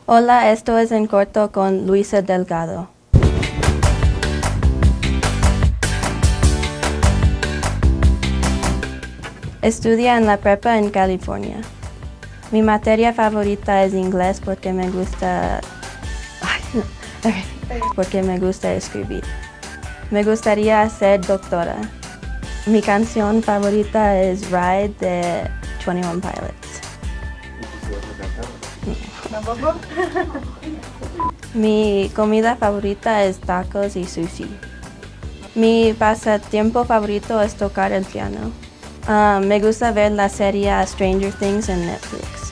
Hola, esto es En Corto con Luisa Delgado. Estudia en la prepa en California. Mi materia favorita es inglés porque me gusta escribir. Me gustaría ser doctora. Mi canción favorita es Ride de 21 Pilots. ¿Tampoco? Mi comida favorita es tacos y sushi. Mi pasatiempo favorito es tocar el piano. Me gusta ver la serie Stranger Things en Netflix.